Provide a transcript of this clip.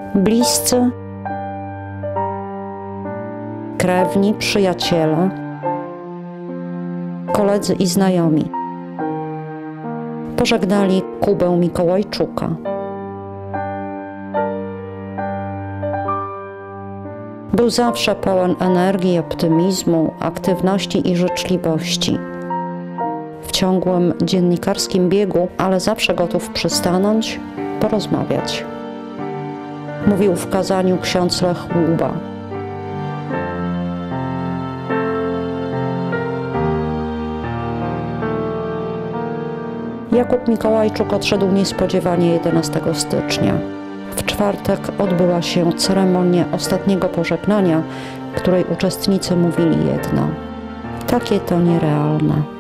bliscy, krewni, przyjaciele, koledzy i znajomi pożegnali Kubę Mikołajczuka. Był zawsze pełen energii, optymizmu, aktywności i życzliwości. W ciągłym dziennikarskim biegu, ale zawsze gotów przystanąć, porozmawiać. Mówił w kazaniu ksiądz Lech Łuba. Jakub Mikołajczuk odszedł niespodziewanie 11 stycznia. W czwartek odbyła się ceremonia ostatniego pożegnania, której uczestnicy mówili jedno: takie to nierealne.